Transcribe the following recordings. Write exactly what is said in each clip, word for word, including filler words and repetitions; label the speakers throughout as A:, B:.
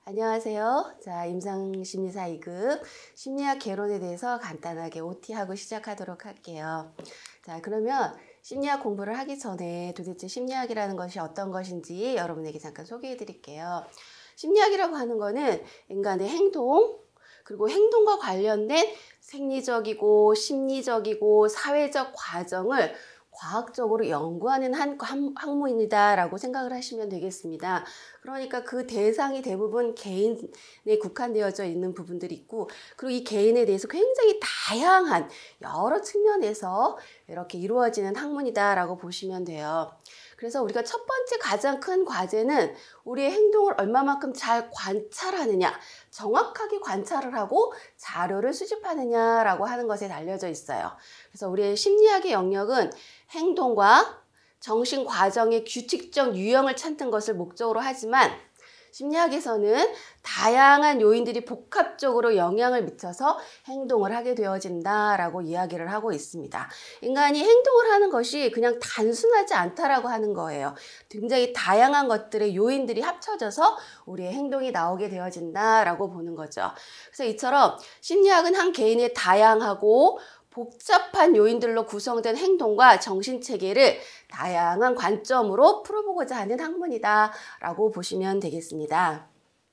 A: 안녕하세요. 자, 임상심리사 이 급 심리학 개론에 대해서 간단하게 오티하고 시작하도록 할게요. 자, 그러면 심리학 공부를 하기 전에 도대체 심리학이라는 것이 어떤 것인지 여러분에게 잠깐 소개해 드릴게요. 심리학이라고 하는 거는 인간의 행동, 그리고 행동과 관련된 생리적이고 심리적이고 사회적 과정을 과학적으로 연구하는 한 학문이다라고 생각을 하시면 되겠습니다. 그러니까 그 대상이 대부분 개인에 국한되어져 있는 부분들이 있고, 그리고 이 개인에 대해서 굉장히 다양한 여러 측면에서 이렇게 이루어지는 학문이다라고 보시면 돼요. 그래서 우리가 첫 번째 가장 큰 과제는 우리의 행동을 얼마만큼 잘 관찰하느냐, 정확하게 관찰을 하고 자료를 수집하느냐라고 하는 것에 달려져 있어요. 그래서 우리의 심리학의 영역은 행동과 정신 과정의 규칙적 유형을 찾는 것을 목적으로 하지만, 심리학에서는 다양한 요인들이 복합적으로 영향을 미쳐서 행동을 하게 되어진다라고 이야기를 하고 있습니다. 인간이 행동을 하는 것이 그냥 단순하지 않다라고 하는 거예요. 굉장히 다양한 것들의 요인들이 합쳐져서 우리의 행동이 나오게 되어진다라고 보는 거죠. 그래서 이처럼 심리학은 한 개인의 다양하고 복잡한 요인들로 구성된 행동과 정신체계를 다양한 관점으로 풀어보고자 하는 학문이다 라고 보시면 되겠습니다.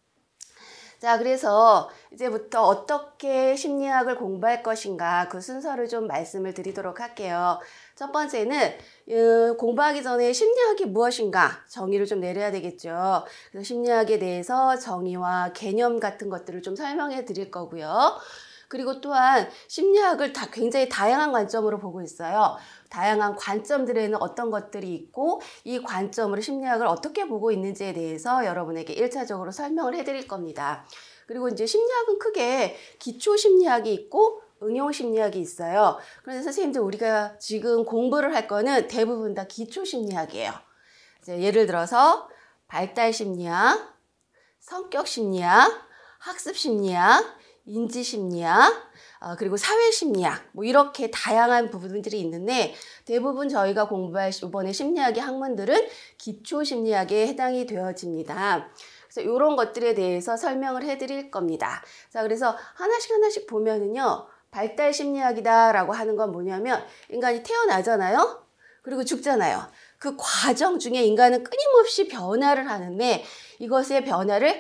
A: 자, 그래서 이제부터 어떻게 심리학을 공부할 것인가 그 순서를 좀 말씀을 드리도록 할게요. 첫 번째는 음, 공부하기 전에 심리학이 무엇인가 정의를 좀 내려야 되겠죠. 그래서 심리학에 대해서 정의와 개념 같은 것들을 좀 설명해 드릴 거고요. 그리고 또한 심리학을 다 굉장히 다양한 관점으로 보고 있어요. 다양한 관점들에는 어떤 것들이 있고 이 관점으로 심리학을 어떻게 보고 있는지에 대해서 여러분에게 일 차적으로 설명을 해드릴 겁니다. 그리고 이제 심리학은 크게 기초 심리학이 있고 응용 심리학이 있어요. 그래서 선생님들 우리가 지금 공부를 할 거는 대부분 다 기초 심리학이에요. 이제 예를 들어서 발달 심리학, 성격 심리학, 학습 심리학, 인지심리학, 어, 그리고 사회심리학, 뭐 이렇게 다양한 부분들이 있는데 대부분 저희가 공부할 이번에 심리학의 학문들은 기초심리학에 해당이 되어집니다. 그래서 이런 것들에 대해서 설명을 해드릴 겁니다. 자, 그래서 하나씩 하나씩 보면은요, 발달심리학이다라고 하는 건 뭐냐면 인간이 태어나잖아요. 그리고 죽잖아요. 그 과정 중에 인간은 끊임없이 변화를 하는데 이것의 변화를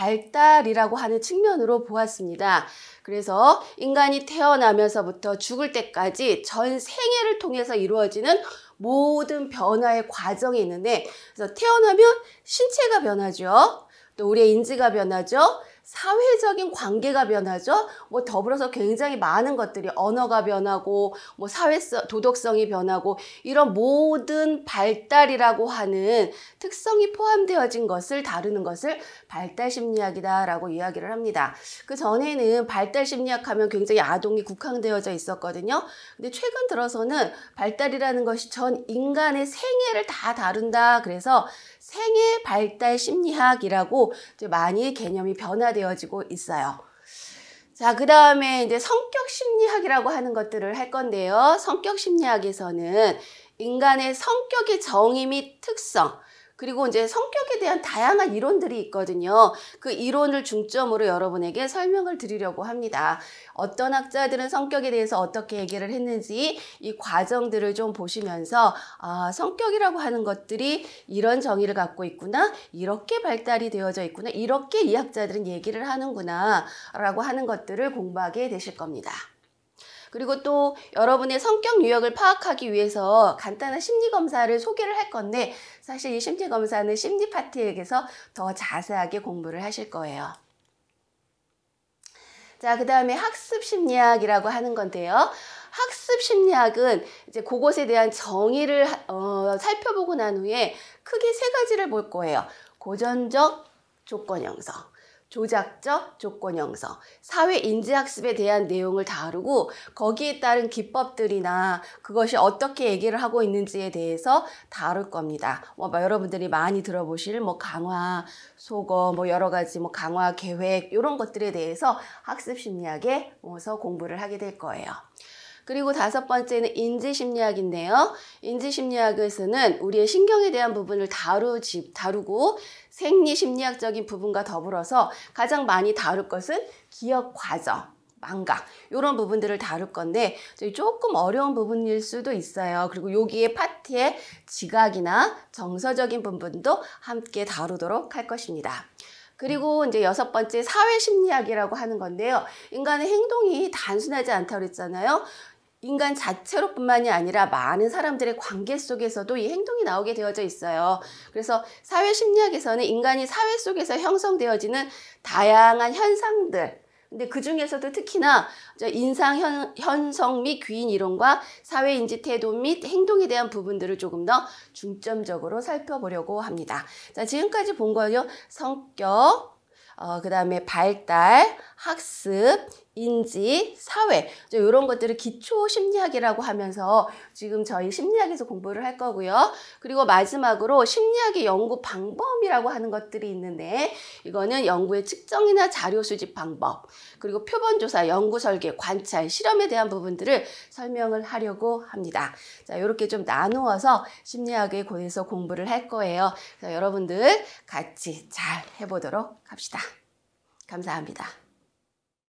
A: 발달이라고 하는 측면으로 보았습니다. 그래서 인간이 태어나면서부터 죽을 때까지 전 생애를 통해서 이루어지는 모든 변화의 과정이 있는데, 그래서 태어나면 신체가 변하죠. 또 우리의 인지가 변하죠. 사회적인 관계가 변하죠. 뭐 더불어서 굉장히 많은 것들이 언어가 변하고 뭐 사회성, 도덕성이 변하고 이런 모든 발달이라고 하는 특성이 포함되어진 것을 다루는 것을 발달심리학이다라고 이야기를 합니다. 그 전에는 발달심리학 하면 굉장히 아동이 국한되어져 있었거든요. 근데 최근 들어서는 발달이라는 것이 전 인간의 생애를 다 다룬다. 그래서 생애 발달 심리학이라고 많이 개념이 변화되어지고 있어요. 자, 그 다음에 이제 성격 심리학이라고 하는 것들을 할 건데요. 성격 심리학에서는 인간의 성격의 정의 및 특성, 그리고 이제 성격에 대한 다양한 이론들이 있거든요. 그 이론을 중점으로 여러분에게 설명을 드리려고 합니다. 어떤 학자들은 성격에 대해서 어떻게 얘기를 했는지 이 과정들을 좀 보시면서 아, 성격이라고 하는 것들이 이런 정의를 갖고 있구나, 이렇게 발달이 되어져 있구나, 이렇게 이 학자들은 얘기를 하는구나 라고 하는 것들을 공부하게 되실 겁니다. 그리고 또 여러분의 성격 유형을 파악하기 위해서 간단한 심리검사를 소개를 할 건데 사실 이 심리검사는 심리 파트에서 더 자세하게 공부를 하실 거예요. 자, 그 다음에 학습 심리학이라고 하는 건데요. 학습 심리학은 이제 그것에 대한 정의를 어, 살펴보고 난 후에 크게 세 가지를 볼 거예요. 고전적 조건 형성, 조작적 조건 형성, 사회 인지 학습에 대한 내용을 다루고 거기에 따른 기법들이나 그것이 어떻게 얘기를 하고 있는지에 대해서 다룰 겁니다. 뭐, 뭐 여러분들이 많이 들어보실 뭐 강화, 소거, 뭐 여러 가지 뭐 강화 계획 이런 것들에 대해서 학습 심리학에서 공부를 하게 될 거예요. 그리고 다섯 번째는 인지심리학인데요. 인지심리학에서는 우리의 신경에 대한 부분을 다루지, 다루고 생리심리학적인 부분과 더불어서 가장 많이 다룰 것은 기억 과정, 망각 이런 부분들을 다룰 건데 조금 어려운 부분일 수도 있어요. 그리고 여기에 파트에 지각이나 정서적인 부분도 함께 다루도록 할 것입니다. 그리고 이제 여섯 번째 사회심리학이라고 하는 건데요. 인간의 행동이 단순하지 않다고 그랬잖아요. 인간 자체로 뿐만이 아니라 많은 사람들의 관계 속에서도 이 행동이 나오게 되어져 있어요. 그래서 사회심리학에서는 인간이 사회 속에서 형성되어지는 다양한 현상들, 근데 그 중에서도 특히나 인상 현, 현성 및 귀인 이론과 사회인지 태도 및 행동에 대한 부분들을 조금 더 중점적으로 살펴보려고 합니다. 자, 지금까지 본 거요. 성격, 어, 그 다음에 발달, 학습, 인지, 사회 이런 것들을 기초 심리학이라고 하면서 지금 저희 심리학에서 공부를 할 거고요. 그리고 마지막으로 심리학의 연구 방법이라고 하는 것들이 있는데 이거는 연구의 측정이나 자료 수집 방법 그리고 표본조사, 연구 설계, 관찰, 실험에 대한 부분들을 설명을 하려고 합니다. 자, 이렇게 좀 나누어서 심리학에 관해서 공부를 할 거예요. 자, 여러분들 같이 잘 해보도록 합시다. 감사합니다.